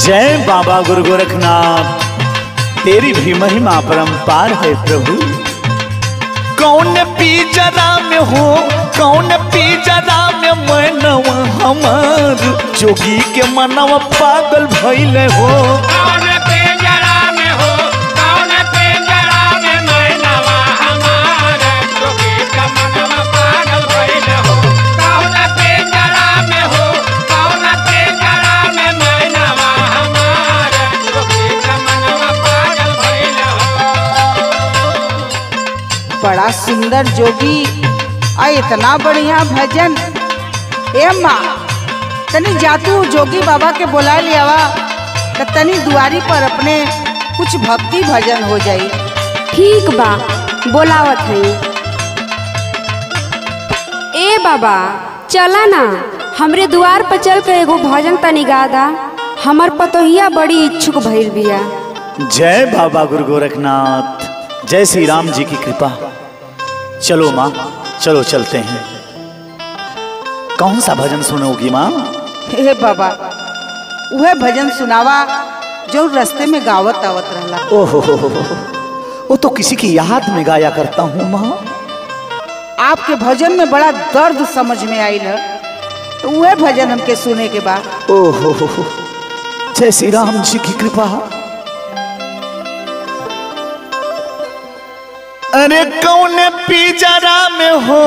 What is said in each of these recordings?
जय बाबा गुरु गोरखनाथ, तेरी भी महिमा परंपार है प्रभु। कौन पिंजरा में हो, कौन पिंजरा में मनवा हमार, जोगी के मनवा पागल भइले हो। कौन पिंजरा में हो, कौन पिंजरा में मनवा हमार, जोगी के मनवा पागल भइले हो। कौन पिंजरा में हो, कौन पिंजरा में मनवा हमार, जोगी के मनवा पागल भइले हो। बड़ा सुंदर जोगी आ इतना बढ़िया भजन। ए माँ तनी जातू जोगी बाबा के बुला लियावा तो तनी दुआरी पर अपने कुछ भक्ति भजन हो जाई। ठीक बा, बोलावत है। ए बाबा चला ना, हमरे द्वार पर चल के एगो भजन तनी गा दा। हमर पतोहिया बड़ी इच्छुक भइल बिया। जय बाबा गुरु गोरखनाथ, जय श्री राम जी की कृपा। चलो माँ, चलो चलते हैं। कौन सा भजन सुनोगी माँ? हे बाबा वह भजन सुनावा जो रास्ते में गावत आवत रहला। ओहो, वो तो किसी की याद में गाया करता हूँ माँ। आपके भजन में बड़ा दर्द समझ में आइल है, तो वह भजन हमके सुने के बाद। ओहो, जय श्री राम जी की कृपा। अरे कौन पिंजरा में हो,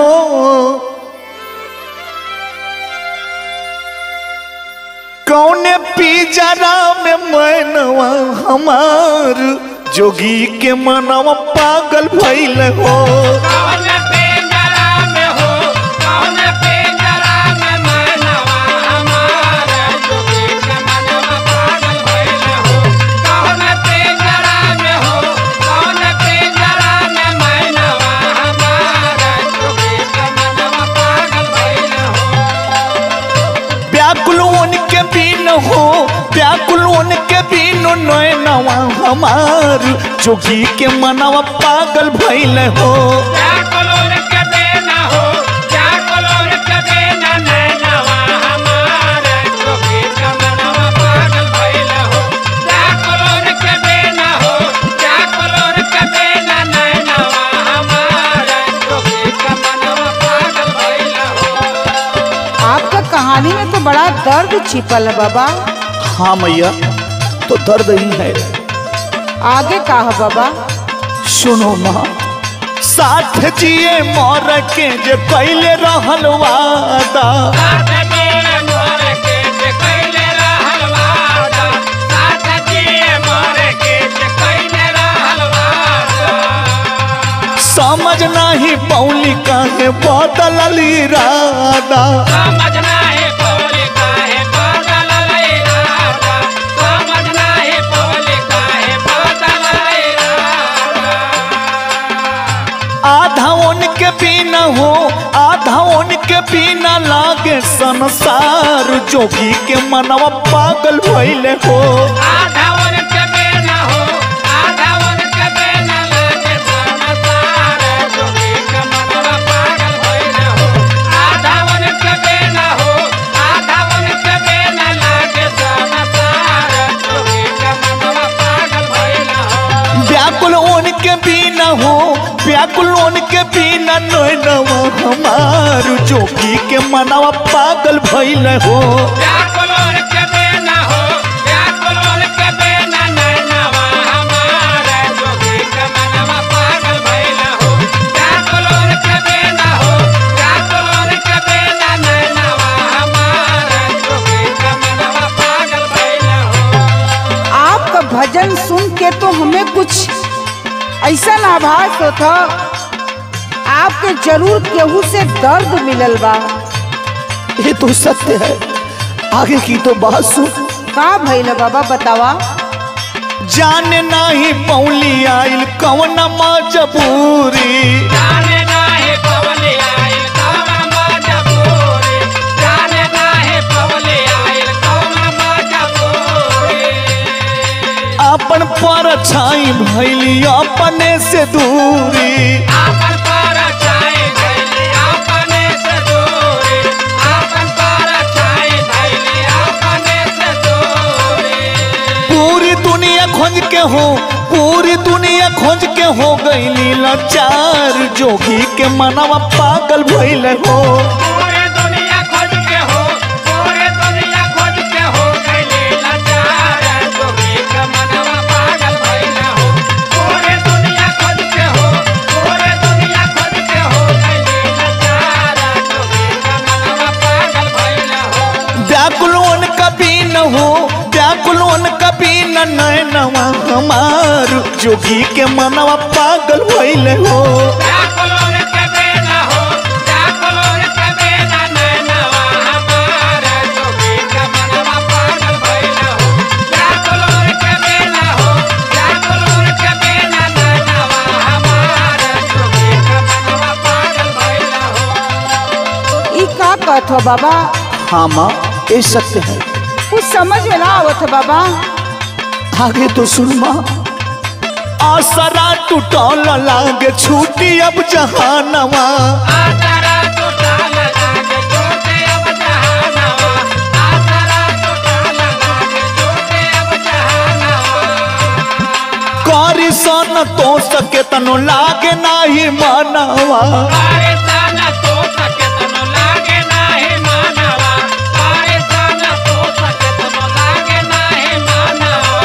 कौन पिंजरा में मनवा हमार, जोगी के मनवा पागल भइल हो। कौन पिंजरा में हो, कौन पिंजरा में मनवा हमार, जोगी के मनवा पागल भइले हो। कौन पिंजरा में हो, कौन पिंजरा में मनवा हमार, जोगी के मनवा पागल भइले हो। व्याकुल उनके बिन हो, व्याकुल उनके बिन नैनवा हमार, जोगी के मनवा पागल भइल हो। व्याकुल उनके बिन हो, व्याकुल उनके बिन नैनवा हमार, जोगी के मनवा पागल भइले हो। व्याकुल उनके बिन हो, व्याकुल उनके बिन नैनवा हमार, जोगी के मनवा पागल भइले हो। आपका कहानी में तो बड़ा दर्द छिपल है बाबा। हाँ मैया, तो दर्द ही है। आगे का है बाबा? सुनो माँ, साथ जिए मोर के जे कैले रहल वादा, साथ जिए मोर के जे कैले रहल वादा, साथ जिए मोर के जे कैले रहल वादा। समझ नहीं पौली काहे बदलल इरादा। समझ नाही पवली काहे बदलल इरादा, समझ नाही पवली काहे बदलल इरादा। आधा उनके बिना हो, आधा उनके बिना लागे संसार, जोगी के मनवा पागल भइले हो। आधा उनके बिना हो, आधा उनके बिना लागे संसार, जोगी के मनवा पागल भइले हो। आधा उनके बिना हो, आधा उनके बिना लागे संसार, जोगी के मनवा पागल भइले हो। व्याकुल उनके बिना हो, व्याकुल उनके बिना नैनवा हमार, जोगी के मनवा पागल भइले हो। व्याकुल उनके बिना हो, व्याकुल उनके बिना नैनवा हमार, जोगी के मनवा पागल भइले हो। व्याकुल उनके बिना हो, व्याकुल उनके बिना नैनवा हमार, जोगी के मनवा पागल भइले हो। आपका भजन सुन के तो हमें कुछ ऐसा आभास होता आपके जरूर केहू से दर्द मिलल बा। ये तो सत्य है, आगे की तो बात सुन। का भइल बाबा बतावा? जाने नहीं पौली आइल कौन मजबूरी, जाने नाही पवली आइल कौन मजबूरी, जाने नाही पवली आइल कौन मजबूरी। अपन पर छाई भैली अपने से दूरी। आपन पर छाई भइली अपने से दूरी, आपन पर छाई भइली अपने से दूरी। हो पूरी दुनिया खोज के हो गई लाचार जोगी के मनवा पागल भइल हो पूरे दुनिया खोज के हो पूरे दुनिया खोज के हो गइले लाचार जोगी के मनवा पागल भइल हो पूरे दुनिया खोज के हो पूरे दुनिया खोज के हो गइले लाचार जोगी के मनवा पागल भइल हो व्याकुलोन कभी न हो व्याकुलोन कभी न नैनवा हमार जोगी के मनवा पागल भइल हो व्याकुलोन कभी न हो व्याकुलोन कभी न नैनवा हमार जोगी के मनवा पागल भइल हो व्याकुलोन कभी न हो व्याकुलोन कभी न नैनवा हमार जोगी के मनवा पागल भइल हो ई का कहत हो बाबा? हाँ माँ ये सत्य है। कुछ समझ में ना आवत है बाबा। आगे तो सुन माँ आसरा टूटल लागे छूटी अब जहानवा आसरा टूटल लागे छूटे अब जहानवा आसरा टूटल लागे छूटे अब जहानवा करी सन तो सके तनो लागे नाही मनवा पारेसान तो सके तनो लागे नाही मानवा पारेसान तो सके तनो लागे नाही मानवा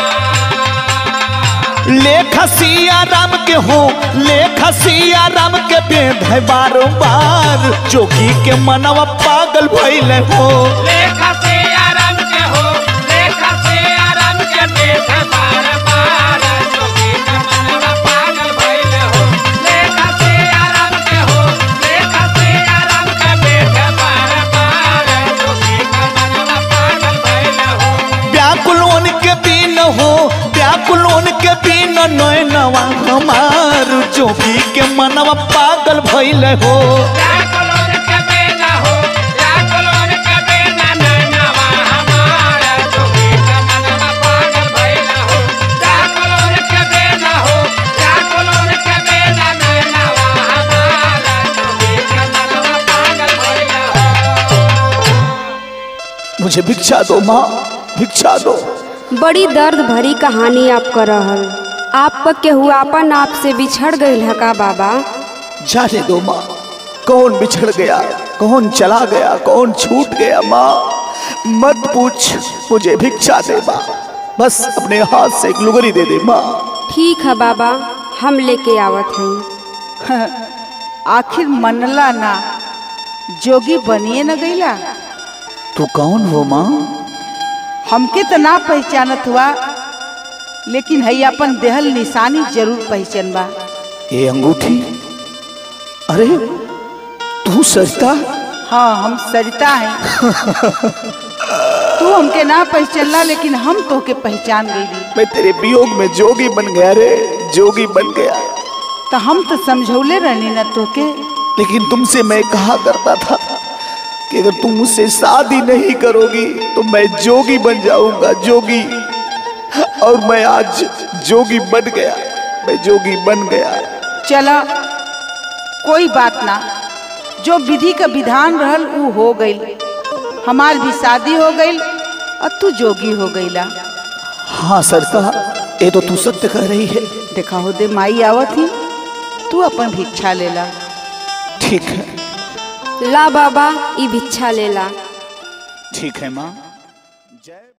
लेखा सिया राम के हो लेखा सिया राम के बेद है बार जोगी के मनवा पागल भइल हो लेखा से आराम के हो लेखा से आराम के बेथ बार जोगी के मनवा पागल भइल हो लेखा से आराम के हो लेखा से आराम के बेथ बार जोगी के मनवा पागल भइल हो व्याकुलोन के बिन हो व्याकुलोन के बिन नैनवा हमार जोगी के मनवा पागल भइल हो व्याकुलोन कभी न हो व्याकुलोन कभी न नैनवा हमार जोगी के मनवा पागल भइल हो व्याकुलोन कभी न हो व्याकुलोन कभी न नैनवा हमार जोगी के मनवा पागल भइल हो मुझे भिक्षा दो माँ भिक्षा दो। बड़ी दर्द भरी कहानी आप कर रहल। आपका केहू आपन आप से बिछड़ गई है का बाबा? जाने दो माँ कौन बिछड़ गया कौन चला गया कौन छूट गया माँ मत पूछ मुझे भिक्षा दे माँ बस अपने हाथ से एक लुगरी दे दे माँ। ठीक है बाबा हम लेके आवत हैं। आखिर मनला ना जोगी बनिए न गईला। तू कौन हो माँ? हमके तो ना पहचानत हुआ लेकिन है अपन देहल निशानी जरूर पहचान बा। ये अंगूठी अरे तू सरिता? हाँ हम सरिता हैं। तू हमके ना पहचानला लेकिन हम तोके पहचान गईली। मैं तेरे वियोग में जोगी बन गया रे जोगी बन गया। तो हम तो समझौले रहनी ना तोके। लेकिन तुमसे मैं कहा करता था कि अगर तुम मुझसे शादी नहीं करोगी तो मैं जोगी बन जाऊंगा जोगी। और मैं आज जोगी बन गया मैं जोगी बन गया। चला कोई बात ना जो विधि का विधान रहल ऊ हो गई। हमार भी शादी हो गई और तू जोगी हो गईला। हाँ सरिता ये तो तू सत्य कह रही है। देखा हो दे माई आवत ही तू अपन भिक्षा लेला। ठीक है ला बाबा ई भिक्षा लेला। ठीक है माँ। जय